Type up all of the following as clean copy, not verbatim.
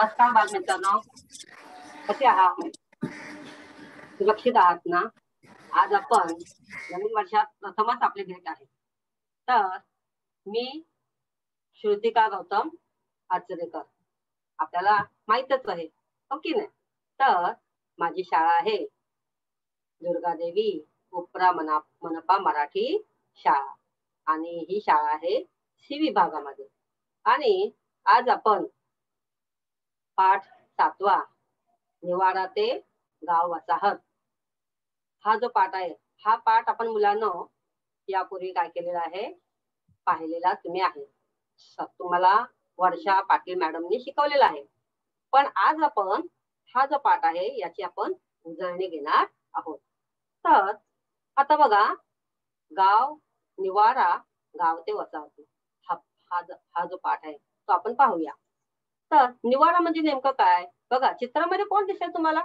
नमस्कार बालमित्रांनो, कसे आहात? सुरक्षित आहात ना? आज आपण नवीन वर्षात प्रथमच आपली भेट आहे. तर मी श्रुतिका गौतम आचरेकर. आपल्याला माहीतच आहे, हो की नाही? तर माझी शाळा आहे दुर्गादेवी उपरा मनपा मराठी शाळा आणि ही शाळा आहे सी विभागामध्ये. आणि आज आपण पाठ 7वा निवारा ते गाव वसाहत हा जो पाठ आहे, हा पाठ आपण मुलांनो यापूर्वी काय केलेला आहे, पाहिलेला तुम्ही आहे. तुम्हाला वर्षा पाटील मॅडमनी शिकवलेला आहे. पण आज आपण हा जो पाठ आहे याची आपण उजळणी घेणार आहोत. तर आता बघा, गाव निवारा गाव ते वसाहती हा जो पाठ आहे तो आपण पाहूया. तर निवारा म्हणजे नेमकं काय? बघा, चित्रामध्ये कोण दिसतंय तुम्हाला?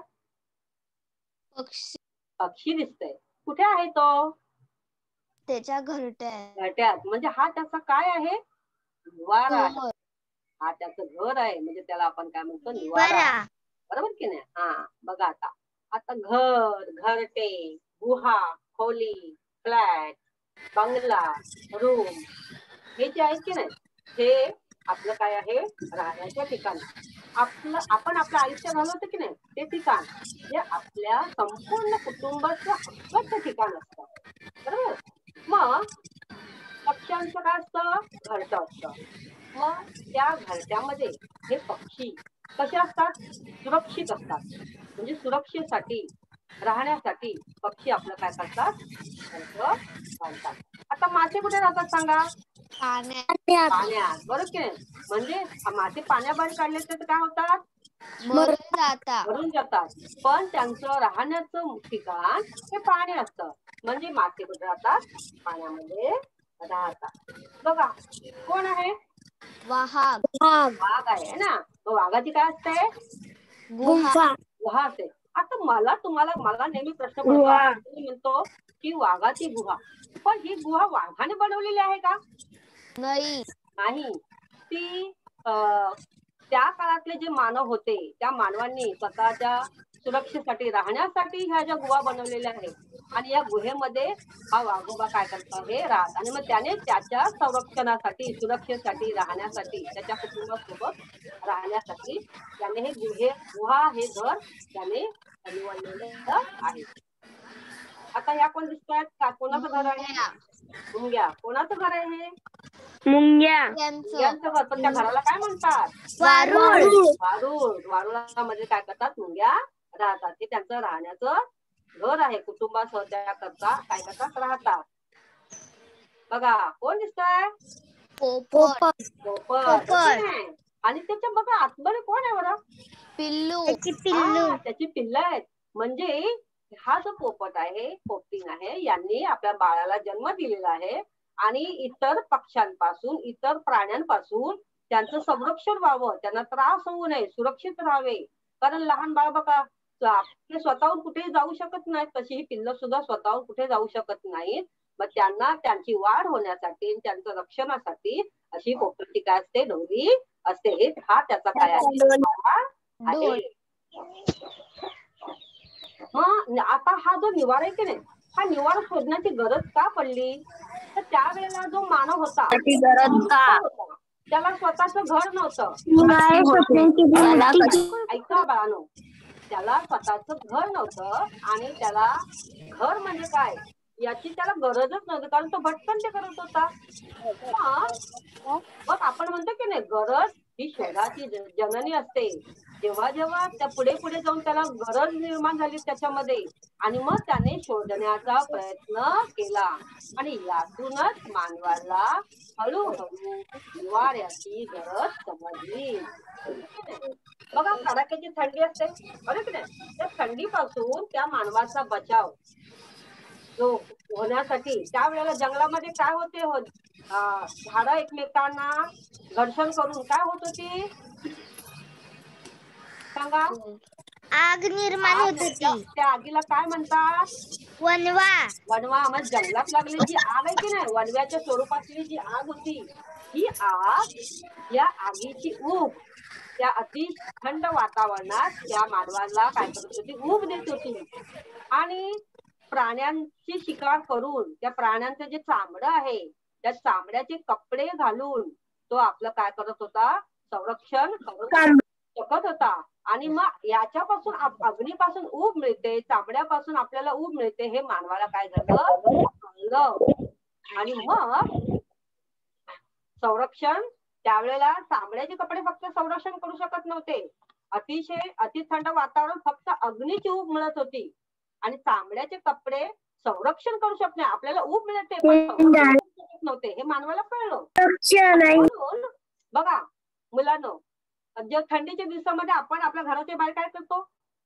पक्षी. पक्षी दिसतंय. कुठे आहे तो? त्याच्या घरट्यात. घरट्यात. म्हणजे हा त्याचा काय आहे? निवारा आहे. घर. हा त्याचं घर आहे, म्हणजे त्याला आपण काय म्हणतो? निवारा. बरोबर की नाही? हा बघा, आता घर, घरटे, गुहा, खोली, फ्लॅट, बंगला, रूम हे जे आहे की नाही, हे आपलं काय आहे? राहण्याचं ठिकाण. आपण आपलं आयुष्य घालवतो की नाही, ते ठिकाण हे आपल्या संपूर्ण कुटुंबाचं हक्काचं ठिकाण असतं. बरोबर? मग पक्ष्यांचं काय असतं? घरटं असतं. मग त्या घरट्यामध्ये हे पक्षी कसे असतात? सुरक्षित असतात. म्हणजे सुरक्षेसाठी, राहण्यासाठी पक्षी आपलं काय करतात? घरटं बांधतात. आता मासे कुठे राहतात सांगा? पाण्यात. बरोबर की नाही? म्हणजे मासे पाण्याबाहेर काढले तर काय होतात? मरून जातात. पण त्यांचं राहण्याचं ठिकाण हे पाणी असतं. म्हणजे मासे कुठे राहतात? पाण्यामध्ये राहतात. बघा, कोण आहे? वाघ आहे ना. मग वाघाची काय असते? गुहा असते. आता मला नेहमी प्रश्न पडतो, मी म्हणतो की वाघाची गुहा, पण ही गुहा वाघाने बनवलेली आहे का? नाही. ती त्या काळातले जे मानव होते, त्या मानवांनी स्वतःच्या सुरक्षेसाठी, राहण्यासाठी ह्या ज्या गुहा बनवलेल्या आहेत. आणि या गुहेमध्ये हा वाघोबा काय करतो आहे? राहत. आणि मग त्याने त्याच्या संरक्षणासाठी, सुरक्षेसाठी, राहण्यासाठी, त्याच्या कुटुंबासोबत राहण्यासाठी त्याने हे गुहा हे घर त्याने निवडलेलं आहे. आता ह्या कोण दिसतायत का? कोणाचं घर आहे? मुंग्या. कोणाचं घर आहे हे? मुंग्यांचं घर. पण त्या घराला काय म्हणतात? वारुळामध्ये काय करतात? मुंग्या राहतात. हे त्यांचं राहण्याचं घर आहे. कुटुंबासह त्या करता काय करतात? राहतात. बघा, कोण दिसतंय? पोपट. आणि त्याच्या बघा आतमध्ये कोण आहे बरं? त्याची पिल्लं आहेत. म्हणजे हा जो पोपट आहे, पोपटीन आहे, यांनी आपल्या बाळाला जन्म दिलेला आहे. आणि इतर पक्ष्यांपासून, इतर प्राण्यांपासून त्यांचं संरक्षण व्हावं, त्यांना त्रास होऊ नये, सुरक्षित राहावे. कारण लहान बाळ बघा, ते स्वतःहून कुठेही जाऊ शकत नाहीत. तशी ही पिल्लं सुद्धा स्वतःहून कुठे जाऊ शकत नाहीत. मग त्यांना त्यांची वाढ होण्यासाठी, त्यांच्या रक्षणासाठी अशी पोपटाची काय असते? डोरी असते. हा त्याचा काय आहे? मग आता हा जो निवारा आहे की नाही, हा निवारा शोधण्याची गरज का पडली? तर त्यावेळेला जो मानव होता त्याला स्वतःचं घर नव्हतं. ऐका बाळांनो, त्याला स्वतःचं घर नव्हतं. आणि त्याला घर म्हणजे काय याची त्याला गरजच नव्हती, कारण तो भटकंती करत होता. मग आपण म्हणतो की नाही, गरज ही शोधाची जननी असते. जेव्हा जेव्हा त्या पुढे पुढे जाऊन त्याला गरज निर्माण झाली त्याच्यामध्ये, आणि मग त्याने शोधण्याचा प्रयत्न केला. आणि यातूनच मानवाला हळूहळू निवाऱ्याची गरज समजली. बघा, कडाक्याची थंडी असते, बरोबर की नाही? त्या थंडीपासून त्या मानवाचा बचाव जो होण्यासाठी त्यावेळेला जंगलामध्ये काय होते? झाडं एकमेकांना घर्षण करून काय होत होती सांगा? आग निर्माण होत होती. त्या आगीला काय म्हणतात? वणवा. मग जंगलात लागली जी आग आहे की नाही, वणव्याच्या स्वरूपातली जी आग होती, ही आग, या आगीची ऊब त्या अति थंड वातावरणात त्या मानवाला काय करत होती, ऊब देत होती. आणि प्राण्यांची शिकार करून त्या प्राण्यांचं जे चामडं आहे त्या चामड्याचे कपडे घालून तो आपलं काय करत होता, संरक्षण करू शकत होता. आणि मग याच्यापासून अग्नीपासून ऊब मिळते, चामड्यापासून आपल्याला ऊब मिळते, हे मानवाला काय झालं कळलं. आणि मग संरक्षण त्यावेळेला चामड्याचे कपडे फक्त संरक्षण करू शकत नव्हते. अतिशय अति थंड वातावरण फक्त अग्नीची ऊब मिळत होती आणि चामड्याचे कपडे संरक्षण करू शकत नाही. आपल्याला ऊब मिळते पण संरक्षण करू शकत नव्हते, हे मानवाला कळलं. म्हणून बघा मुलांनो, थंडीच्या दिवसामध्ये आपण आपल्या घराच्या बाहेर काय करतो,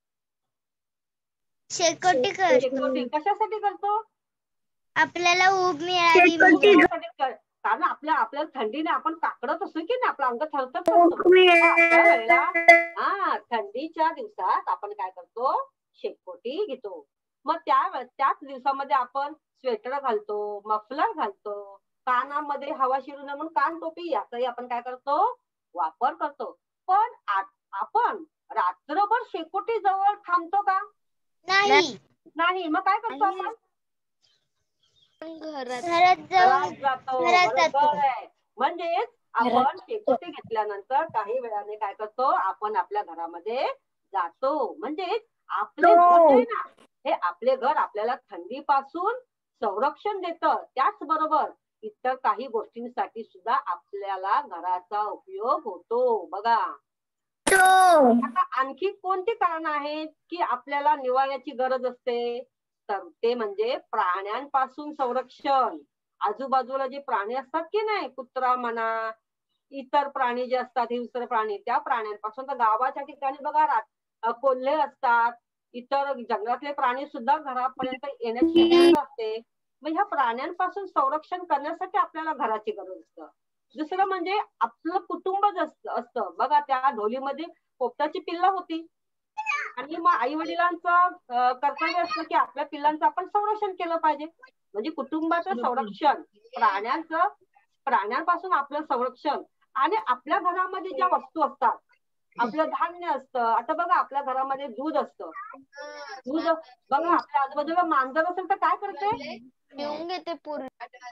शेकोटी शेकोटी कशासाठी करतो, आपल्याला ऊब मिळावी कारण आपल्याला थंडीने आपण काकडत असतो की नाही, आपलं अंग थरथरत असतो. थंडीच्या दिवसात आपण काय करतो, शेकोटी घेतो. मग त्याच दिवसामध्ये आपण स्वेटर घालतो, मफलर घालतो, कानामध्ये हवा शिरू नये म्हणून कान टोपी याचाही आपण काय करतो, वापर करतो. पण आपण रात्रभर शेकोटी जवळ थांबतो का, नाही. मग काय करतो आपण, घरात जातो. म्हणजेच आपण शेकोटी घेतल्यानंतर काही वेळाने काय करतो, आपण आपल्या घरामध्ये जातो. म्हणजेच आपले घर आहे ना, हे आपले घर आपल्याला थंडीपासून संरक्षण देतं. त्याचबरोबर इतर काही गोष्टींसाठी सुद्धा आपल्याला घराचा उपयोग होतो. बघा आता आणखी कोणती कारण आहेत की आपल्याला निवाऱ्याची गरज असते, तर ते म्हणजे प्राण्यांपासून संरक्षण. आजूबाजूला जे प्राणी असतात की नाही, कुत्रा म्हणा, इतर प्राणी जे असतात, हिंस्र प्राणी, त्या प्राण्यांपासून, तर गावाच्या ठिकाणी बघा कोल्हे असतात, इतर जंगलातले प्राणी सुद्धा घरापर्यंत येण्याची शक्यता असते. मग ह्या प्राण्यांपासून संरक्षण करण्यासाठी आपल्याला घराची गरज असतं. दुसरं म्हणजे आपलं कुटुंबच असतं. बघा त्या ढोलीमध्ये पोपटाची पिल्लं होती आणि मग आई वडिलांचं कर्तव्य असतं की आपल्या पिल्लांचं आपण संरक्षण केलं पाहिजे. म्हणजे कुटुंबाचं संरक्षण, प्राण्यांपासून आपलं संरक्षण, आणि आपल्या घरामध्ये ज्या वस्तू असतात, आपलं धान्य असतं. आता बघा आपल्या घरामध्ये दूध असतं, दूध बघा आपल्या आजूबाजूला मांजर असेल तर काय करते, पिऊन घेते पूर्ण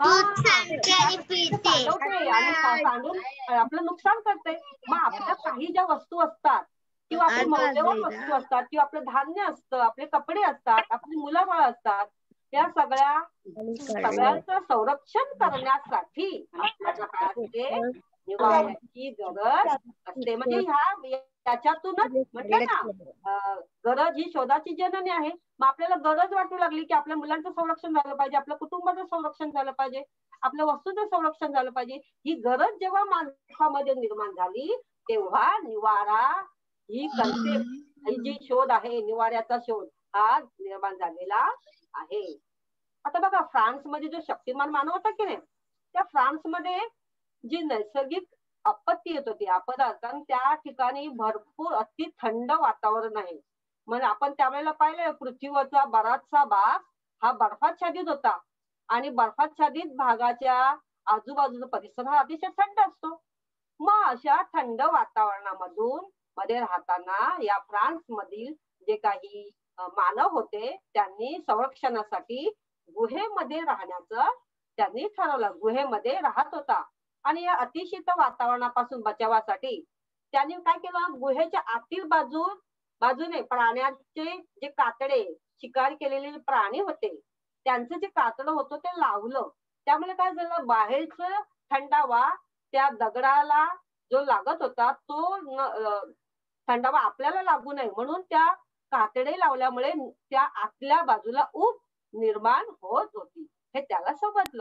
सांडवते आणि सांडून आपलं नुकसान करते. मग आपल्या काही ज्या वस्तू असतात किंवा आपले मौल्यवान वस्तू असतात किंवा आपलं धान्य असतं, आपले कपडे असतात, आपली मुलं बाळ असतात, त्या सगळ्यांचं संरक्षण करण्यासाठी आपल्याला काय असते, निवाऱ्याची गरज असते. म्हणजे त्याच्यातूनच म्हटलं ना, गरज ही शोधाची जननी आहे. मग आपल्याला गरज वाटू लागली की आपल्या मुलांचं संरक्षण झालं पाहिजे, आपल्या कुटुंबाचं संरक्षण झालं पाहिजे, आपल्या वस्तूचं संरक्षण झालं पाहिजे. ही गरज जेव्हा माणसामध्ये निर्माण झाली तेव्हा निवारा ही कन्सेप्ट, ही जी शोध आहे, निवाऱ्याचा शोध हा निर्माण झालेला आहे. आता बघा फ्रान्स मध्ये जो शक्तिमान मानव होता की नाही, त्या फ्रान्स मध्ये जी नैसर्गिक आपत्ती येत होती, आपदा, कारण त्या ठिकाणी भरपूर अति थंड वातावरण आहे. म्हणजे आपण त्यावेळेला पाहिलं पृथ्वीवरचा बराचसा भाग हा बर्फाच्छादित होता आणि बर्फाच्छादित भागाच्या आजूबाजूचा परिसर हा अतिशय थंड असतो. मग अशा थंड वातावरणामधून मध्ये राहताना या फ्रान्स मधील जे काही मानव होते त्यांनी संरक्षणासाठी गुहेमध्ये राहण्याचं त्यांनी ठरवलं. गुहेमध्ये राहत होता आणि या अतिशीत वातावरणापासून बचावासाठी त्यांनी काय केलं, गुहेच्या आतील बाजूने प्राण्यांचे जे कातडे, शिकार केलेले जे प्राणी होते त्यांचं जे कातडं होतं ते लावलं. त्यामुळे काय झालं, बाहेरचं थंडावा त्या दगडाला जो लागत होता तो थंडावा आपल्याला लागू नये म्हणून त्या कातडे लावल्यामुळे त्या आतल्या बाजूला ऊब निर्माण होत होती. हे त्याला समजलं.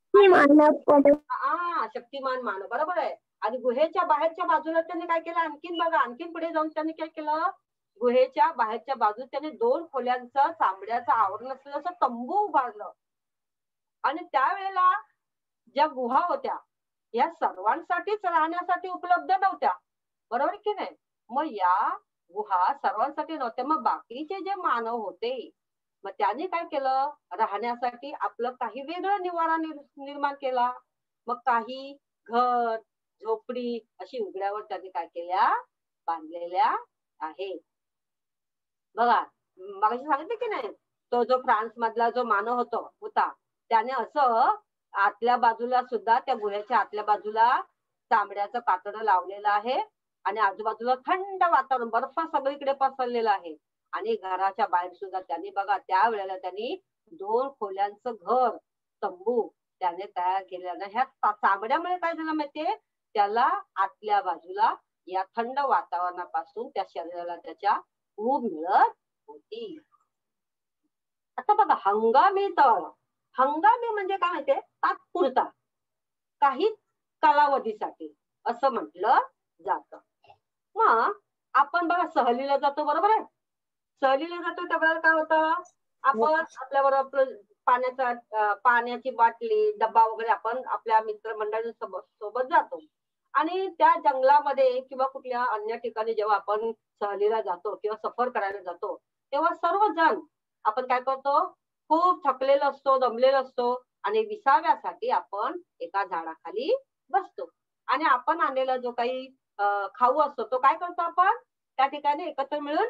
शक्तिमान मानव, बरोबर आहे. आणि गुहेच्या बाहेरच्या बाजूला त्यांनी काय केलं, आणखीन पुढे जाऊन त्यांनी काय केलं, गुहेच्या बाहेरच्या बाजूला त्यांनी 2 खोल्यांचं चांबड्याचं आवरण असलेलं असं तंबू उभारलं. आणि त्यावेळेला ज्या गुहा होत्या या सर्वांसाठीच राहण्यासाठी उपलब्ध नव्हत्या, बरोबर की नाही. मग या गुहा सर्वांसाठी नव्हत्या. मग बाकीचे जे मानव होते मग त्यांनी काय केलं, राहण्यासाठी आपलं काही वेगळं निवारा निर्माण केला. मग काही घर, झोपडी अशी उघड्यावर त्यांनी काय केल्या बांधलेल्या आहेत. बघा मगाशी सांगितलं की नाही, तो जो फ्रान्स मधला जो मानव होता त्याने असं आतल्या बाजूला सुद्धा त्या गुहेच्या आतल्या बाजूला चामड्याचं कातडं लावलेलं आहे आणि आजूबाजूला थंड वातावरण, बर्फ सगळीकडे पसरलेला आहे. आणि घराच्या बाहेर सुद्धा त्यांनी बघा त्यावेळेला त्यांनी 2 खोल्यांचं घर, तंबू त्याने तयार केलेलं. ह्या चामड्यामुळे काय झालं माहितीये, त्याला आतल्या बाजूला या थंड वातावरणापासून त्या शरीराला त्याच्या ऊब मिळत होती. आता बघा हंगामी तळ, हंगामी म्हणजे काय माहितीये, तात्पुरता, काही कालावधीसाठी असं म्हटलं जातं. मग आपण बघा सहलीला जातो, बरोबर आहे. सहलीला जातो त्यावेळेला काय होतं, आपण आपल्याबरोबर पाण्याची बाटली, डब्बा वगैरे आपण आपल्या मित्रमंडळींसोबत जातो. आणि त्या जंगलामध्ये किंवा कुठल्या अन्य ठिकाणी जेव्हा आपण सहलीला जातो किंवा सफर करायला जातो, तेव्हा सर्वजण आपण काय करतो, खूप थकलेलो असतो, दमलेलो असतो आणि विसाव्यासाठी आपण एका झाडाखाली बसतो. आणि आपण आणलेला जो काही खाऊ असतो तो काय करतो, आपण त्या ठिकाणी एकत्र मिळून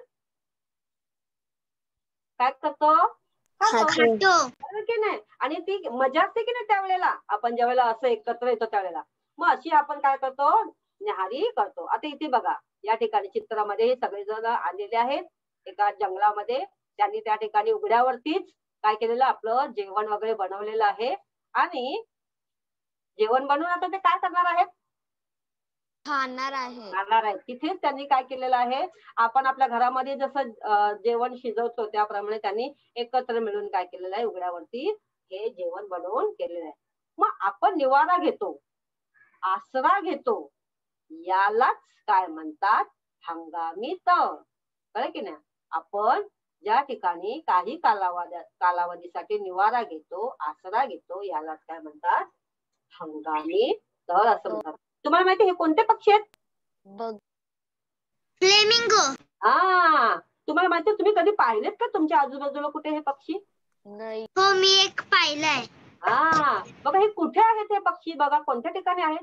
काय करतो, खातो की नाही. आणि ती मजा असते की नाही त्यावेळेला, आपण ज्यावेळेला असं एकत्र येतो त्यावेळेला. मग अशी आपण काय करतो, न्याहारी करतो. आता इथे बघा या ठिकाणी चित्रामध्ये सगळेजण आलेले आहेत एका जंगलामध्ये. त्यांनी त्या ठिकाणी उघड्यावरतीच काय केलेलं, आपलं जेवण वगैरे बनवलेलं आहे. आणि जेवण बनवून आता ते काय करणार आहेत, खाणार आहे. खाणार आहेत. तिथेच त्यांनी काय केलेलं आहे, आपण आपल्या घरामध्ये जसं जेवण शिजवतो त्याप्रमाणे त्यांनी एकत्र मिळून काय केलेलं आहे, उघड्यावरती हे जेवण बनवून केलेलं आहे. मग आपण निवारा घेतो, आसरा घेतो, यालाच काय म्हणतात, हंगामी तळ. कळलं की नाही. आपण ज्या ठिकाणी काही कालावधीसाठी निवारा घेतो, आसरा घेतो, यालाच काय म्हणतात, हंगामी तळ असं म्हणतात. तुम्हाला माहिती हे कोणते पक्षी आहेत, फ्लेमिंगो. तुम्हाला माहिती, तुम्ही कधी पाहिलेत का तुमच्या आजूबाजूला कुठे हे पक्षी? नाही. हो, मी एक पाहिलंय. बघा हे कुठे आहेत हे पक्षी, बघा कोणत्या ठिकाणी आहेत,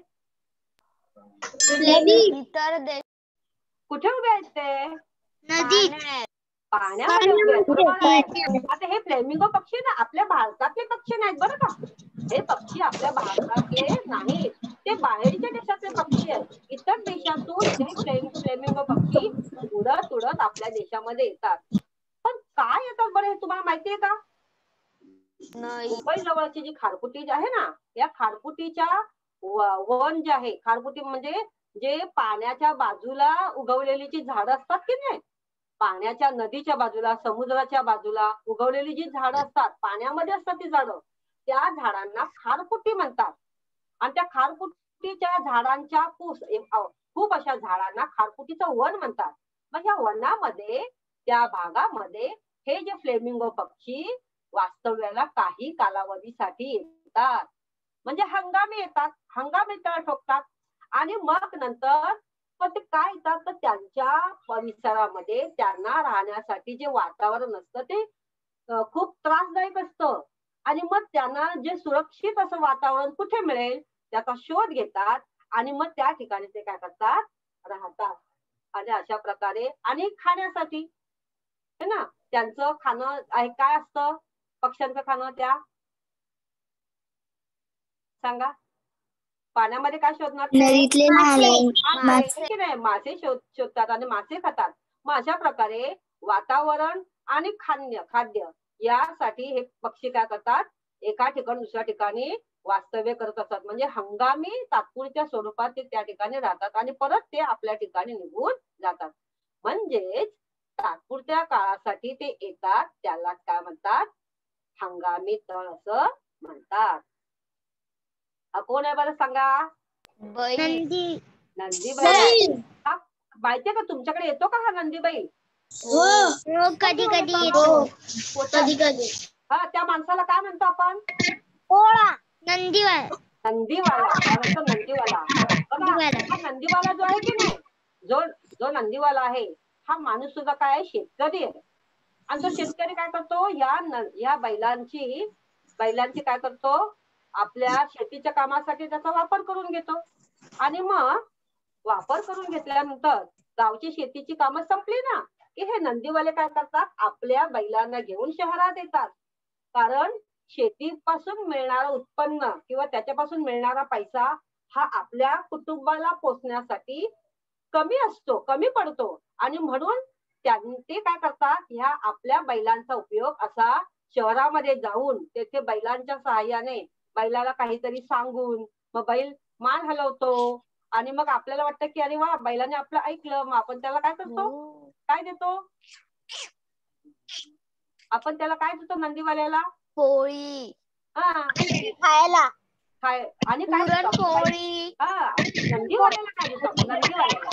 कुठे उभे आहेत ते, नदीत. पाण्यामध्ये उभे आहेत, बरोबर आहे. आता हे फ्लेमिंगो पक्षी ना आपल्या भारतातले पक्षी नाहीत बरं का, हे पक्षी आपल्या भारतातले नाहीत, ते बाहेरच्या देशातले पक्षी आहेत. इतर देशातून हे फ्लेमिंगो पक्षी उडत उडत आपल्या देशामध्ये येतात. पण काय येतात बरं हे तुम्हाला माहितीये का? मुंबई जवळची जी खारफुटी आहे ना, या खारफुटीच्या वन जे आहे, खारफुटी म्हणजे जे पाण्याच्या बाजूला उगवलेली जी झाडं असतात की नाही, पाण्याच्या नदीच्या बाजूला, समुद्राच्या बाजूला उगवलेली जी झाडं असतात, पाण्यामध्ये असतात ती झाडं, त्या झाडांना खारफुटी म्हणतात. आणि त्या खारफुटीच्या झाडांच्या खूप अशा झाडांना खारफुटीचं वन म्हणतात. मग या वनामध्ये, त्या भागामध्ये हे जे फ्लेमिंगो पक्षी वास्तव्याला काही कालावधीसाठी येतात, म्हणजे हंगामी येतात, हंगामी तळ ठोकतात. आणि मग नंतर ते काय येतात, तर त्यांच्या परिसरामध्ये त्यांना राहण्यासाठी जे वातावरण असतं ते खूप त्रासदायक असतं. आणि मग त्यांना जे सुरक्षित असं वातावरण कुठे मिळेल त्याचा शोध घेतात आणि मग त्या ठिकाणी ते काय करतात, राहतात. आणि अशा प्रकारे आणि खाण्यासाठी है ना, त्यांचं खाणं आहे काय असतं, पक्ष्यांचं खाणं, त्या सांगा, पाण्यामध्ये काय शोधणार, मासे शोधतात आणि मासे खातात. मग अशा प्रकारे वातावरण आणि खाद्य यासाठी हे पक्षी काय करतात, एका ठिकाणी दुसऱ्या ठिकाणी वास्तव्य करत असतात. म्हणजे हंगामी तात्पुरत्या स्वरूपात ते त्या ठिकाणी राहतात आणि परत ते आपल्या ठिकाणी निघून जातात. म्हणजेच तात्पुरत्या काळासाठी ते येतात, त्याला काय म्हणतात, हंगामी तळ असं म्हणतात. कोण आहे बरं सांगा, नंदी बैल. माहितीये का तुमच्याकडे येतो का हा नंदी बैल? कधी कधी येतो. त्या माणसाला काय म्हणतो आपण, नंदीवाला. काय म्हणतो, नंदीवाला. बघा हा नंदीवाला जो आहे की नाही, जो नंदीवाला आहे हा माणूस सुद्धा काय आहे, शेतकरी आहे. आणि तो शेतकरी काय करतो, या बैलांची काय करतो, आपल्या शेतीच्या कामासाठी त्याचा वापर करून घेतो. आणि मग वापर करून घेतल्यानंतर गावची शेतीची कामं संपली ना की हे नंदीवाले काय करतात, आपल्या बैलांना घेऊन शहरात येतात. कारण शेतीपासून मिळणारं उत्पन्न किंवा त्याच्यापासून मिळणारा पैसा हा आपल्या कुटुंबाला पोचण्यासाठी कमी असतो, कमी पडतो. आणि म्हणून ते काय करतात, ह्या आपल्या बैलांचा उपयोग असा शहरामध्ये जाऊन तेथे बैलांच्या सहाय्याने बैलाला काहीतरी सांगून मग बैल मान हलवतो आणि मग आपल्याला वाटतं की अरे वा, बैलाने आपलं ऐकलं. मग आपण त्याला काय करतो, काय देतो, आपण त्याला काय देतो नंदीवाल्याला, पोळी हा खायला, आणि काय देतो पुरणपोळी. हा नंदीवाल्याला काय देतो आपण, नंदीवाल्याला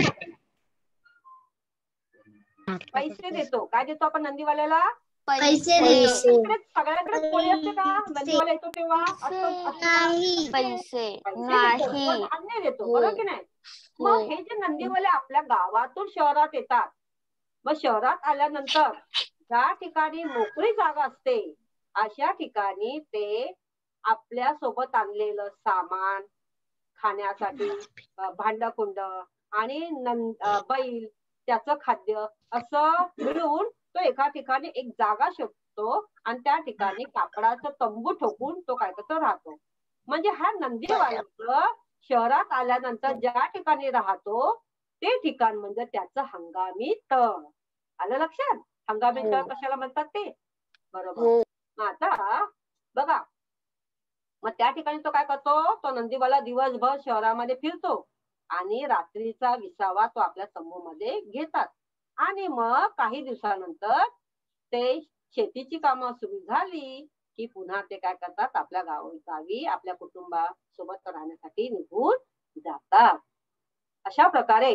पैसे देतो. काय देतो आपण नंदीवाल्याला, पैसे. सगळ्यांकडेच पोळी असते का नंदीवाला येतो तेव्हा, पैसे नाही, धान्य देतो, बरोबर की नाही. मग हे जे नंदीवाले आपल्या गावातून शहरात येतात, मग शहरात आल्यानंतर ज्या ठिकाणी मोकळी जागा असते अशा ठिकाणी ते आपल्या सोबत आणलेलं सामान, खाण्यासाठी भांडकुंड आणि बैल, त्याचं खाद्य असं मिळून तो एका ठिकाणी एक जागा शोधतो आणि त्या ठिकाणी कापडाचं तंबू ठोकून तो काय करतो, राहतो. म्हणजे हा नंदीवाला शहरात आल्यानंतर ज्या ठिकाणी राहतो ते ठिकाण म्हणजे त्याचं हंगामी तळ. आलं लक्षात, हंगामी तळ कशाला म्हणतात ते, बरोबर. आता बघा, मग त्या ठिकाणी तो काय करतो, तो नंदीवाला दिवसभर शहरामध्ये फिरतो आणि रात्रीचा विसावा तो आपल्या तंबूमध्ये घेतात. आणि मग काही दिवसानंतर ते शेतीची कामं सुरू झाली की पुन्हा ते काय करतात, आपल्या गावी आपल्या कुटुंबासोबत राहण्यासाठी निघून जातात. अशा प्रकारे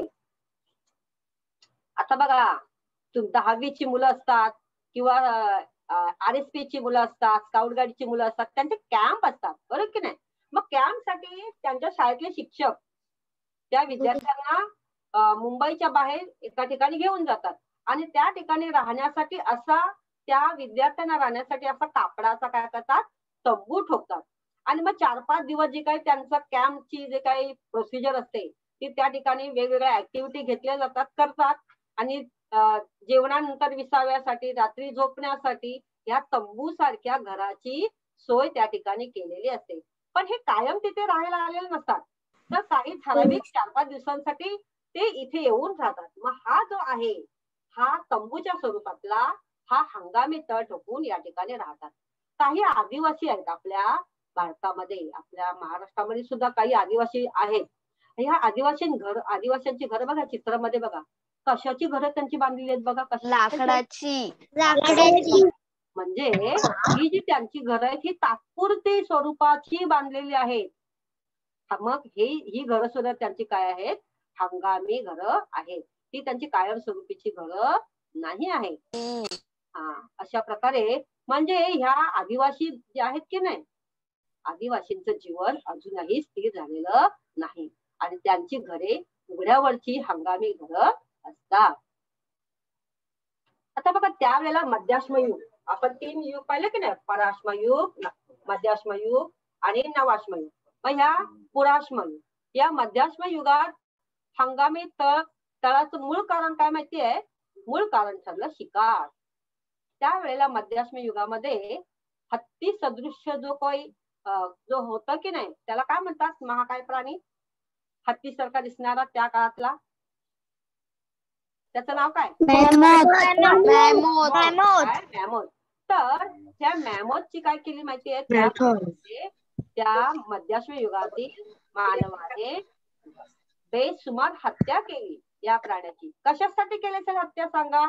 आता बघा, 10वीची मुलं असतात किंवा RSP ची मुलं असतात, स्काउट गाईडची मुलं असतात, त्यांचे कॅम्प असतात, बरोबर की नाही. मग कॅम्पसाठी त्यांच्या शाळेतले शिक्षक त्या विद्यार्थ्यांना मुंबईच्या बाहेर एका ठिकाणी घेऊन जातात आणि त्या ठिकाणी राहण्यासाठी असा, त्या विद्यार्थ्यांना राहण्यासाठी असा कापडाचा काय करतात, तंबू ठोकतात. आणि मग 4-5 दिवस जी काही त्यांचा कॅम्पची जे काही प्रोसिजर असते ती त्या ठिकाणी वेगवेगळ्या ऍक्टिव्हिटी घेतल्या जातात, करतात. आणि जेवणानंतर विसाव्यासाठी, रात्री झोपण्यासाठी या तंबू सारख्या घराची सोय त्या ठिकाणी केलेली असते. पण हे कायम तिथे राहायला आलेले नसतात, तर काही ठराविक 4-5 दिवसांसाठी ते इथे येऊन राहतात. मग हा जो आहे हा तंबूच्या स्वरूपातला हा हंगामी तळ ठोकून या ठिकाणी राहतात. काही आदिवासी आहेत आपल्या भारतामध्ये, आपल्या महाराष्ट्रामध्ये सुद्धा काही आदिवासी आहेत. ह्या आदिवासींची घर बघा, चित्रामध्ये बघा कशाची घरं त्यांची बांधलेली आहेत बघा, लाकडाची. म्हणजे ही जी त्यांची घरं आहेत ही तात्पुरती स्वरूपाची बांधलेली आहेत. मग ही घरं सुद्धा त्यांची काय आहेत, हंगामी घरं आहेत. ही त्यांची कायमस्वरूपीची घरं नाही आहेत. अशा प्रकारे म्हणजे ह्या आदिवासी जे आहेत की नाही, आदिवासींचं जीवन अजूनही स्थिर झालेलं नाही आणि त्यांची घरे उघड्यावरची हंगामी घरं असतात. आता बघा, त्यावेळेला मध्याश्म युग, आपण 3 युग पाहिले की नाही, पराश्म युग, मध्याश्म युग आणि नवाश्म युग. मग ह्या पुराश्म युग, या मध्याश्म युगात हंगामी तळाचं मूळ कारण काय माहितीये, मूळ कारण ठरलं शिकार. त्यावेळेला मध्याश्म युगामध्ये हत्ती सदृश्य जो होतं की नाही, त्याला काय म्हणतात, महाकाय प्राणी, हत्तीसारखा दिसणारा त्या काळातला, त्याचं नाव काय, मॅमोथ. तर त्या मॅमोथची काय केली माहितीये, त्या मध्याश्म युगातील मानवाने बेसुमार हत्या केली या प्राण्याची. कशासाठी केली असेल हत्या सांगा,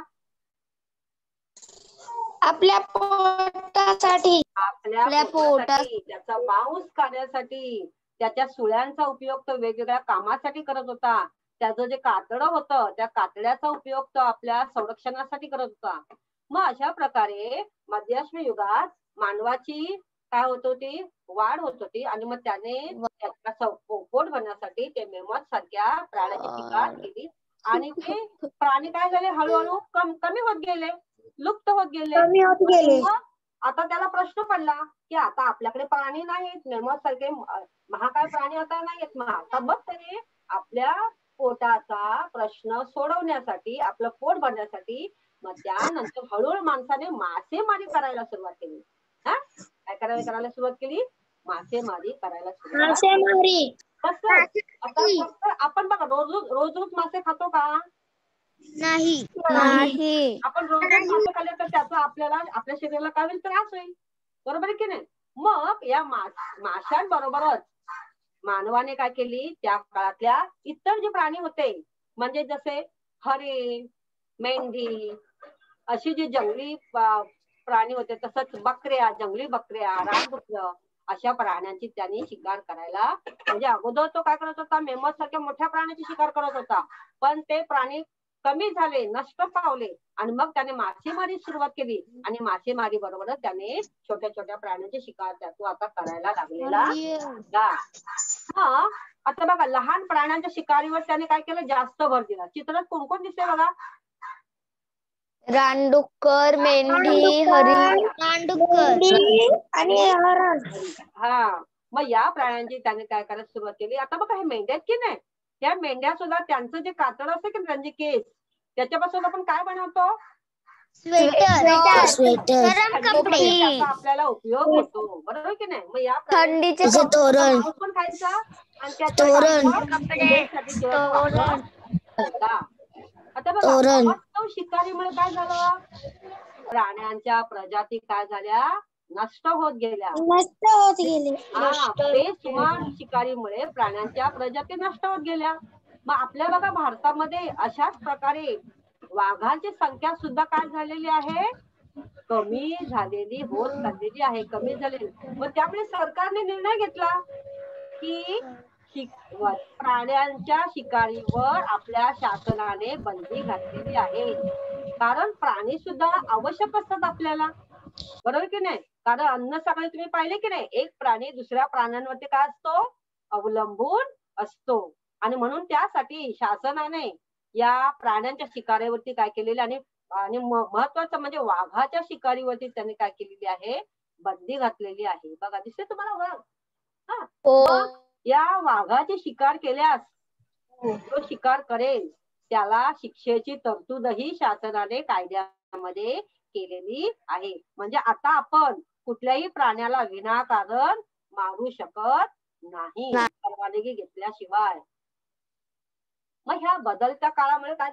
आपल्या पोटासाठी. आपल्या पोटासाठी, त्याचा मांस खाण्यासाठी, त्याच्या सुळ्यांचा उपयोग तो वेगवेगळ्या कामासाठी करत होता. त्याचं जे कातडं होतं त्या कातड्याचा उपयोग तो आपल्या संरक्षणासाठी करत होता. मग अशा प्रकारे मध्याश्म युगात मानवाची काय होत होती, वाढ होत होती आणि मग त्याने पोट भरण्यासाठी ते मेमथ सारख्या प्राण्याची शिकार केली आणि ते प्राणी काय झाले, हळूहळू कमी होत गेले, लुप्त होत गेले. आता त्याला प्रश्न पडला की आता आपल्याकडे प्राणी नाहीत, मेमथ सारखे महाकाय प्राणी आता नाहीत. मग आता बघ त्याने आपल्या पोटाचा प्रश्न सोडवण्यासाठी, आपलं पोट भरण्यासाठी मग त्यानंतर हळूहळू माणसाने मासेमारी करायला सुरुवात केली. हा, काय करायला सुरुवात केली? मासेमारी करायला सुरुवात. मासेमारी. कसं? आता फक्त आपण बघा रोज रोज मासे खातो का? नाही. नाही. आपण रोज मासे खाल्ले तर त्याचा आपल्याला आपल्या शरीराला काय होईल? त्रास होईल. बरोबर आहे की नाही? मग या माशांबरोबरच मानवाने काय केली? त्या काळातल्या इतर जे प्राणी होते, म्हणजे जसे हरिण, मेंढी, अशी जी जंगली प्राणी होते, तसंच बकऱ्या, जंगली बकऱ्या, रानडुक्कर, अशा प्राण्यांची त्यांनी शिकार करायला, म्हणजे अगोदर तो काय करत होता? मेमस सारख्या मोठ्या प्राण्याची शिकार करत होता, पण ते प्राणी कमी झाले, नष्ट पावले, आणि मग त्याने मासेमारी सुरुवात केली. आणि मासेमारी बरोबरच त्याने छोट्या छोट्या प्राण्यांची शिकार त्यातून आता करायला लागलेला. हा, आता बघा लहान प्राण्यांच्या शिकारीवर त्याने काय केलं? जास्त भर दिला. चित्रात कोण कोण दिसते बघा? रानडुक्कर, मेंढी, हरिण, आणि हरण. हा, मग या प्राण्यांची त्याने काय करायला सुरुवात केली? आता बघा हे मेंढ्या की नाही, त्या मेंढ्या सुद्धा त्यांचं जे कातड असते की त्यांचे केस, त्याच्यापासून आपण काय बनवतो? स्वेटर. गरम कपडे. त्याचा आपल्याला उपयोग होतो. बरोबर की नाही? मग या थंडीचे मांस पण खायचा आणि त्याचा कपड्यासाठी होता. आता बघा अवास्तव शिकारीमुळे काय झालं? प्राण्यांच्या प्रजाती काय झाल्या? नष्ट होत गेल्या. बेसुमार शिकारीमुळे प्राण्यांच्या प्रजाती नष्ट होत गेल्या. मग आपल्या बघा भारतामध्ये अशाच प्रकारे वाघांची संख्या सुद्धा काय झालेली आहे? कमी झालेली होत चाललेली आहे. कमी झालेली. मग त्यामुळे सरकारने निर्णय घेतला की प्राण्यांच्या शिकारीवर आपल्या शासनाने बंदी घातलेली आहे. कारण प्राणी सुद्धा आवश्यक असतात आपल्याला. बरोबर की नाही? कारण अन्न सगळे तुम्ही पाहिले की नाही, एक प्राणी दुसऱ्या प्राण्यांवरती काय असतो? अवलंबून असतो. आणि म्हणून त्यासाठी शासनाने या प्राण्यांच्या शिकारीवरती काय केलेले, आणि महत्वाचं म्हणजे वाघाच्या शिकारीवरती त्यांनी काय केलेली आहे? बंदी घातलेली आहे. बघा दिसते तुम्हाला वाघ? हा, या वाघाची शिकार केल्यास जो शिकार करेल त्याला शिक्षेची तरतूदही शासनाने कायद्यामध्ये केलेली आहे. म्हणजे आता आपण कुठल्याही प्राण्याला विनाकारण मारू शकत नाही, परवानगी घेतल्याशिवाय. मग ह्या बदलत्या काळामुळे काय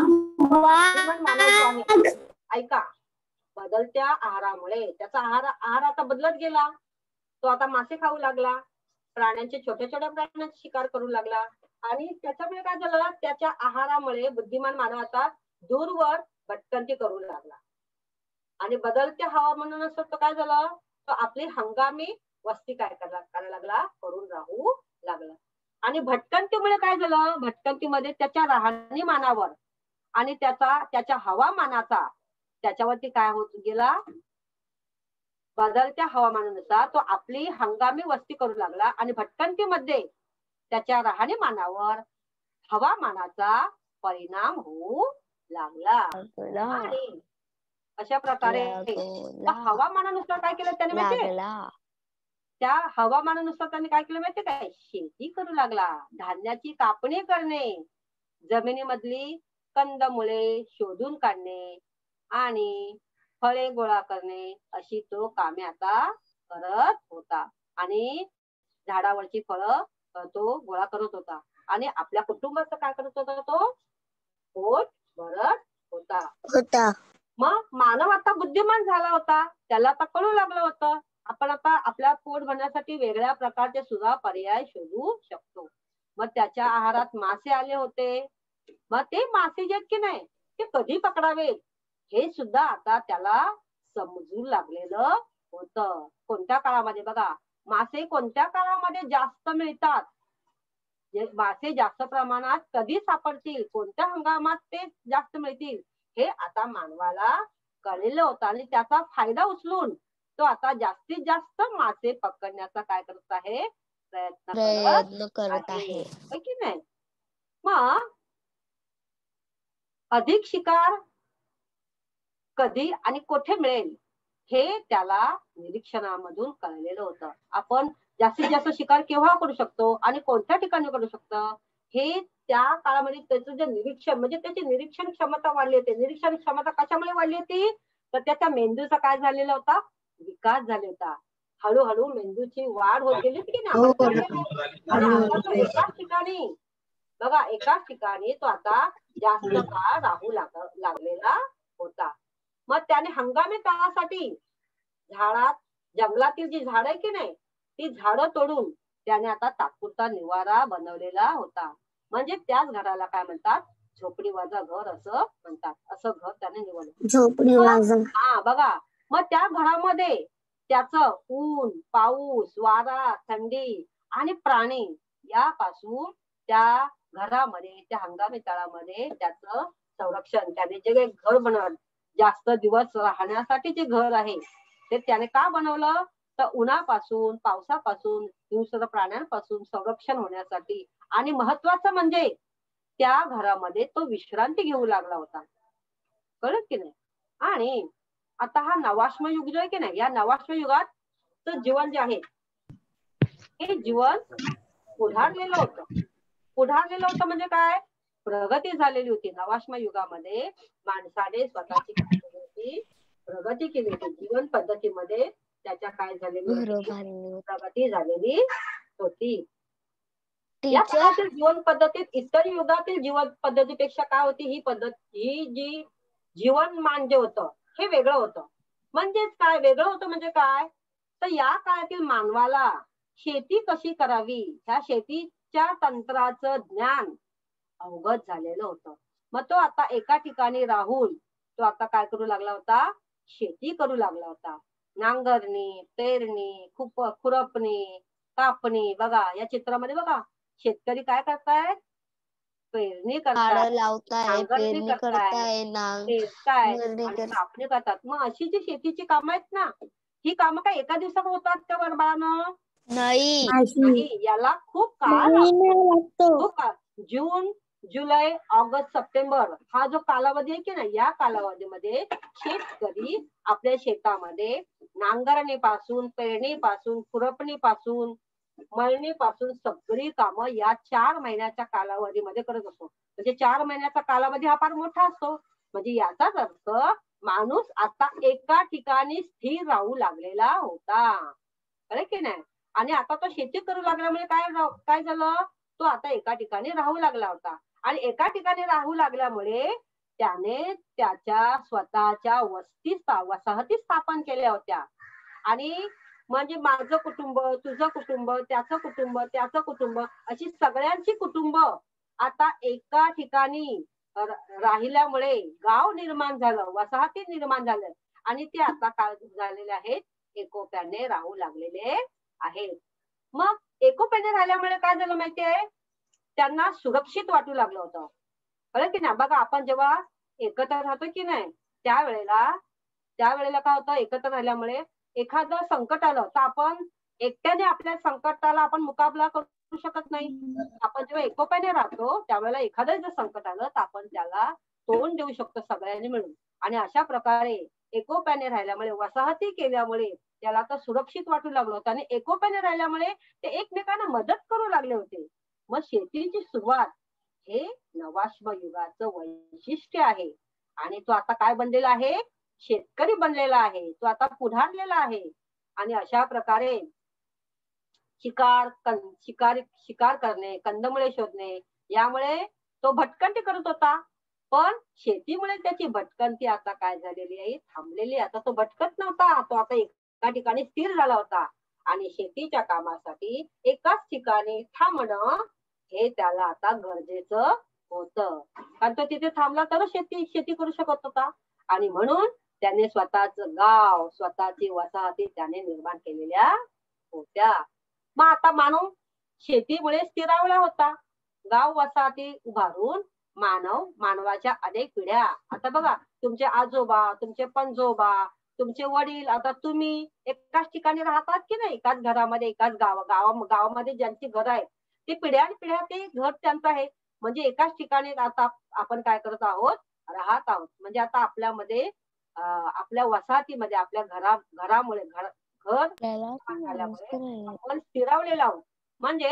झालं? ऐका, बदलत्या आहारामुळे त्याचा आहार आता बदलत गेला. तो आता मासे खाऊ लागला, प्राण्यांचे छोट्या छोट्या प्राण्यांची शिकार करू लागला, आणि त्याच्यामुळे काय झालं? त्याच्या आहारामुळे बुद्धिमान मानव आता दूरवर भटकंती करू लागला. आणि बदलत्या हवामानानुसार तो काय झालं? तो आपली हंगामी वस्ती काय करायला लागला? करून राहू लागला. आणि भटकंतीमुळे काय झालं? भटकंतीमध्ये त्याच्या राहणीमानावर आणि त्याच्या हवामानाचा त्याच्यावरती काय होत गेला? बदलत्या हवामानानुसार तो आपली हंगामी वस्ती करू लागला, आणि भटकंतीमध्ये त्याच्या राहणीमानावर हवामानाचा परिणाम होऊ लागला. आणि अशा प्रकारे हवामानानुसार काय केलं त्याने माहितीये? त्या हवामानानुसार त्यांनी काय केलं माहितीये काय? शेती करू लागला, धान्याची कापणी करणे, जमिनीमधली कंदमुळे शोधून काढणे आणि फळे गोळा करणे, अशी तो कामे आता करत होता. आणि झाडावरची फळं तो गोळा करत होता, आणि आपल्या कुटुंबाचं काय करत होता? तो पोट भरत होता. मग मानव आता बुद्धिमान झाला होता, त्याला आता कळू लागलं होतं आपण आता आपल्या पोट भरण्यासाठी वेगळ्या प्रकारचे सुद्धा पर्याय शोधू शकतो. मग त्याच्या आहारात मासे आले होते. मग ते मासे जे की नाही ते कधी पकडावेत हे सुद्धा आता त्याला समजू लागलेलं होतं. कोणत्या काळामध्ये? बघा, मासे कोणत्या काळामध्ये जास्त मिळतात, मासे जास्त प्रमाणात कधी सापडतील, कोणत्या हंगामात ते जास्त मिळतील, हे आता मानवाला कळलेलं होतं. आणि त्याचा फायदा उचलून तो आता जास्तीत जास्त मासे पकडण्याचा काय करत आहे? प्रयत्न करत आहे की नाही? मग अधिक शिकार कधी आणि कुठे मिळेल हे त्याला निरीक्षणामधून कळलेलं होतं. आपण जास्तीत जास्त शिकार केव्हा करू शकतो आणि कोणत्या ठिकाणी करू शकतो हे त्या काळामध्ये त्याचं जे निरीक्षण म्हणजे त्याची निरीक्षण क्षमता वाढली होती. निरीक्षण क्षमता कशामुळे वाढली होती? तर त्याच्या मेंदूचा काय झालेला होता? विकास झाला होता. हळूहळू मेंदूची वाढ होत गेली होती की नाही? आणि आता तो एकाच ठिकाणी बघा एकाच ठिकाणी तो आता जास्त काळ राहू लागलेला होता. मग त्याने हंगामी काळासाठी झाडात जंगलातील जी झाड आहे की नाही ती झाडं तोडून त्याने आता तात्पुरता निवारा बनवलेला होता. म्हणजे त्याच घराला काय म्हणतात? झोपडीवाजा घर असं म्हणतात. असं घर त्याने निवडलं. झोपडीवाजा. हा बघा मग त्या घरामध्ये त्याचं ऊन पाऊस वारा थंडी आणि प्राणी यापासून त्या घरामध्ये त्या हंगामी काळामध्ये त्याचं संरक्षण त्याने जे काही घर बनवलं जास्त दिवस राहण्यासाठी जे घर आहे ते त्याने का बनवलं? तर उन्हापासून पावसापासून हिंस्र प्राण्यांपासून संरक्षण होण्यासाठी आणि महत्वाचं म्हणजे त्या घरामध्ये तो विश्रांती घेऊ लागला होता. कळत की नाही? आणि आता हा नवाश्म युग जो आहे की नाही या नवाश्म युगात जीवन जे आहे हे जीवन पुढारलेलं होतं. पुढारलेलं होतं म्हणजे काय? प्रगती झालेली होती. नवाश्म युगामध्ये माणसाने स्वतःची काय केली होती? प्रगती केली होती. जीवन पद्धतीमध्ये त्याच्या काय झालेली होती? प्रगती झालेली होती. या काळातील जीवन पद्धतीत इतर युगातील जीवन पद्धतीपेक्षा काय होती? ही पद्धत ही जी जीवनमान जे होतं हे वेगळं होतं. म्हणजेच काय वेगळं होतं म्हणजे काय? तर या काळातील मानवाला शेती कशी करावी ह्या शेतीच्या तंत्राचं ज्ञान अवगत झालेलं होतं. मग तो आता एका ठिकाणी राहून तो आता काय करू लागला होता? शेती करू लागला होता. नांगरणी पेरणी खुरपणी कापणी बघा या चित्रामध्ये बघा शेतकरी काय करतायत? पेरणी करताय लावताय नांगरणी करताय पेरताय आणि कापणी करतात. मग अशी जी शेतीची कामं आहेत ना ही कामं काय एका दिवसात होतात का बाळानं? नाही. याला खूप काळ लागतो. जून जुलै ऑगस्ट सप्टेंबर हा जो कालावधी आहे की नाही या कालावधीमध्ये शेतकरी आपल्या शेतामध्ये नांगरणीपासून पेरणीपासून खुरपणीपासून मळणीपासून सगळी कामं या 4 महिन्याच्या कालावधीमध्ये करत असतो. म्हणजे 4 महिन्याचा कालावधी हा फार मोठा असतो. म्हणजे याचाच अर्थ माणूस आता एका ठिकाणी स्थिर राहू लागलेला होता. कळलं की नाही? आणि आता तो शेती करू लागल्यामुळे काय झालं? तो आता एका ठिकाणी राहू लागला होता. आणि एका ठिकाणी राहू लागल्यामुळे त्याने त्याच्या स्वतःच्या वसाहती स्थापन केल्या होत्या. आणि म्हणजे माझं कुटुंब तुझं कुटुंब त्याचं कुटुंब अशी सगळ्यांची कुटुंब आता एका ठिकाणी राहिल्यामुळे गाव निर्माण झालं वसाहती निर्माण झालं आणि ते आता काय झालेले आहेत? एकोप्याने राहू लागलेले आहेत. मग एकोप्याने राहिल्यामुळे काय झालं माहितीये? त्यांना सुरक्षित वाटू लागलं होतं. कळलं की नाही? बघा आपण जेव्हा एकत्र राहतो की नाही त्यावेळेला काय होतं? एकत्र राहिल्यामुळे एखादं संकट आलं तर आपण एकट्याने आपल्या संकटाला आपण मुकाबला करू शकत नाही. आपण जेव्हा एकोप्याने राहतो त्यावेळेला एखादं जर संकट आलं तर आपण त्याला तोंड देऊ शकतो सगळ्यांनी मिळून. आणि अशा प्रकारे एकोप्याने राहिल्यामुळे वसाहती केल्यामुळे त्याला आता सुरक्षित वाटू लागलं होतं आणि एकोप्याने राहिल्यामुळे ते एकमेकांना मदत करू लागले होते. मग शेतीची सुरुवात हे नवाश्म युगाचं वैशिष्ट्य आहे. आणि तो आता काय बनलेला आहे? शेतकरी बनलेला आहे. तो आता पुढारलेला आहे. आणि अशा प्रकारे शिकार करणे कंदमुळे शोधणे यामुळे तो भटकंती करत होता. पण शेतीमुळे त्याची भटकंती आता काय झालेली आहे? थांबलेली. आता तो भटकत नव्हता. तो आता एका ठिकाणी स्थिर झाला होता. आणि शेतीच्या कामासाठी एकाच ठिकाणी थांबणं हे त्याला आता गरजेचं होतं. कारण तो तिथे थांबला तरच शेती करू शकत होता. आणि म्हणून त्याने स्वतःच गाव स्वतःची वसाहती त्याने निर्माण केलेल्या होत्या. मग आता मानव शेतीमुळे स्थिरावला होता. गाव वसाहती उभारून मानवाच्या अनेक पिढ्या आता बघा तुमचे आजोबा तुमचे पणजोबा तुमचे वडील आता तुम्ही एकाच ठिकाणी राहतात की नाही? एकाच घरामध्ये एकाच गावामध्ये ज्यांची घर आहे ते पिढ्यानपिढ्या ते घर त्यांचं आहे. म्हणजे एकाच ठिकाणी आता आपण काय करत आहोत? राहत आहोत. म्हणजे आता आपल्यामध्ये आपल्या वसाहतीमध्ये आपल्या घरामुळे घर झाल्यामुळे आपण स्थिरावलेलो आहोत. म्हणजेच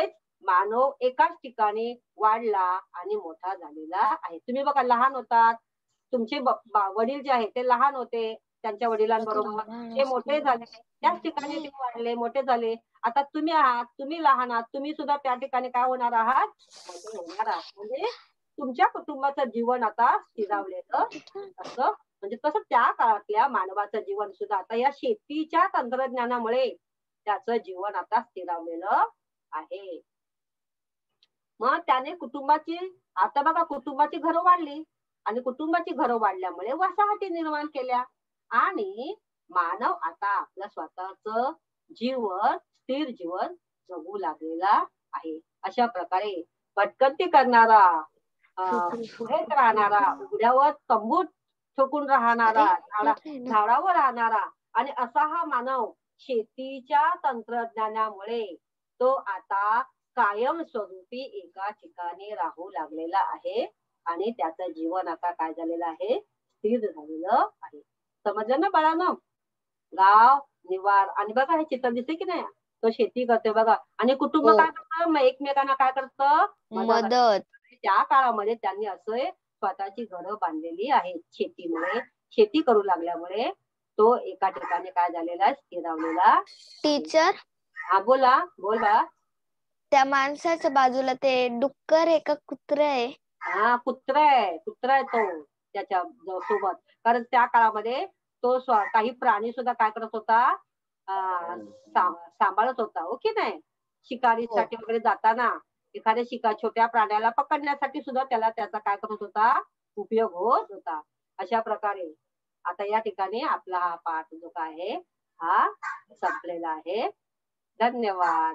मानव एकाच ठिकाणी वाढला आणि मोठा झालेला आहे. तुम्ही बघा, लहान होतात, तुमचे वडील जे आहेत ते लहान होते, त्यांच्या वडिलांबरोबर ते मोठे झाले, त्याच ठिकाणी ते वाढले, मोठे झाले. आता तुम्ही आहात, तुम्ही लहान आहात, तुम्ही सुद्धा त्या ठिकाणी काय होणार आहात, मोठे होणार आहात. म्हणजे तुमच्या कुटुंबाचं जीवन आता स्थिरावलेलं असं, म्हणजे तसं त्या काळातल्या मानवाचं जीवन सुद्धा आता या शेतीच्या तंत्रज्ञानामुळे त्याचं जीवन आता स्थिरावलेलं आहे. मग त्याने कुटुंबाची, आता बघा, कुटुंबाची घरं वाढली आणि कुटुंबाची घरं वाढल्यामुळे वसाहती निर्माण केल्या आणि मानव आता आपलं स्वतःच जीवन, स्थिर जीवन जगू लागलेला आहे. अशा प्रकारे भटकंती करणारा, गुहेत राहणारा, उघड्यावर तंबूत ठोकून राहणारा, झाडावर राहणारा आणि असा हा मानव शेतीच्या तंत्रज्ञानामुळे तो आता कायमस्वरूपी एका ठिकाणी राहू लागलेला आहे आणि त्याचं जीवन आता काय झालेलं आहे, स्थिर झालेलं आहे. समजलं ना बाळांनो? गाव, निवार, आणि बघा हे चित्र दिसते की नाही, तो शेती करते बघा, आणि कुटुंब काय करतं, मग एकमेकांना काय करतं, मदत. त्या काळामध्ये त्यांनी असे स्वतःची घरं बांधलेली आहेत. शेतीमुळे, शेती करू लागल्यामुळे तो एका ठिकाणी काय झालेला आहे, स्थिरावलेला. टीचर, हा बोला, बोल बा. त्या माणसाच्या बाजूला ते डुक्कर आहे का कुत्रा आहे? हा, कुत्रा आहे तो त्याच्या सोबत. कारण त्या काळामध्ये तो काही प्राणी सुद्धा काय करत होता, सांभाळत होता, हो की नाही. शिकारीसाठी वगैरे जाताना एखाद्या छोट्या प्राण्याला पकडण्यासाठी सुद्धा त्याला त्याचा काय करत होता, उपयोग होत होता. अशा प्रकारे आता या ठिकाणी आपला हा पाठ जो काय आहे हा संपलेला आहे. धन्यवाद.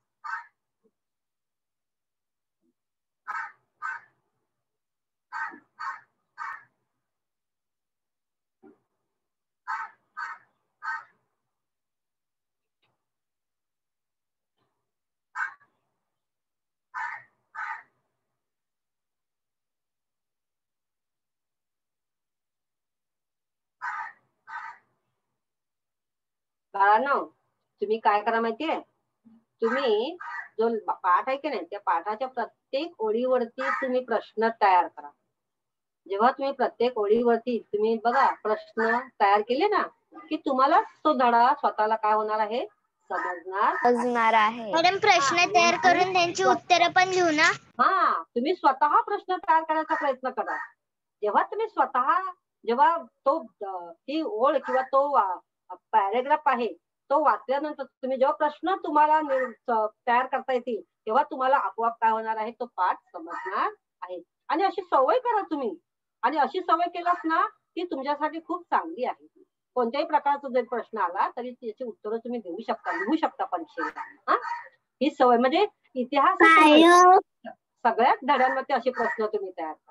बाळांनो, तुम्ही काय करा माहितीये, तुम्ही जो पाठ आहे की नाही, त्या पाठाच्या प्रत्येक ओळीवरती तुम्ही प्रश्न तयार करा. जेव्हा तुम्ही प्रत्येक ओळीवरती तुम्ही बघा प्रश्न तयार केले ना, की तुम्हाला तो धडा स्वतःला काय होणार आहे, समजणार आहे. मॅडम, प्रश्न तयार करून त्यांची उत्तरं पण लिहू ना? हा, तुम्ही स्वतः प्रश्न तयार करायचा प्रयत्न करा. जेव्हा तुम्ही स्वतः, जेव्हा तो ती ओळ किंवा तो पॅरेग्राफ आहे तो वाचल्यानंतर तुम्ही जेव्हा प्रश्न तुम्हाला तयार करता येतील, तेव्हा तुम्हाला आपोआप काय होणार आहे, तो पाठ समजणार आहे. आणि अशी सवय करा तुम्ही, आणि अशी सवय केलात ना ती तुमच्यासाठी खूप चांगली आहे. कोणत्याही प्रकारचा जरी प्रश्न आला तरी त्याची उत्तरं तुम्ही देऊ शकता, लिहू शकता परीक्षेला. हा, ही सवय म्हणजे इतिहास सगळ्याच धड्यांमध्ये असे प्रश्न तुम्ही तयार करा.